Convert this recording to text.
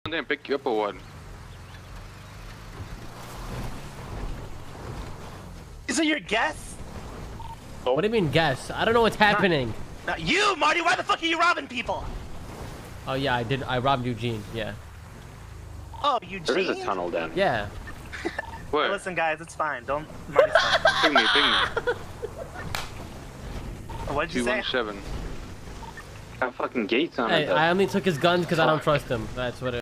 didn't pick you up or what? Is it your guess? What do you mean guess? I don't know what's happening. Not you, Marty. Why the fuck are you robbing people? Oh yeah, I did. I robbed Eugene. Yeah. Oh, Eugene. There is a tunnel down here. Yeah. Where? Hey, listen, guys, it's fine. Don't. Marty's fine. Ping me. What'd you say? 217. Got fucking gates on Hey, it. Though. I only took his guns because I don't trust him. That's what it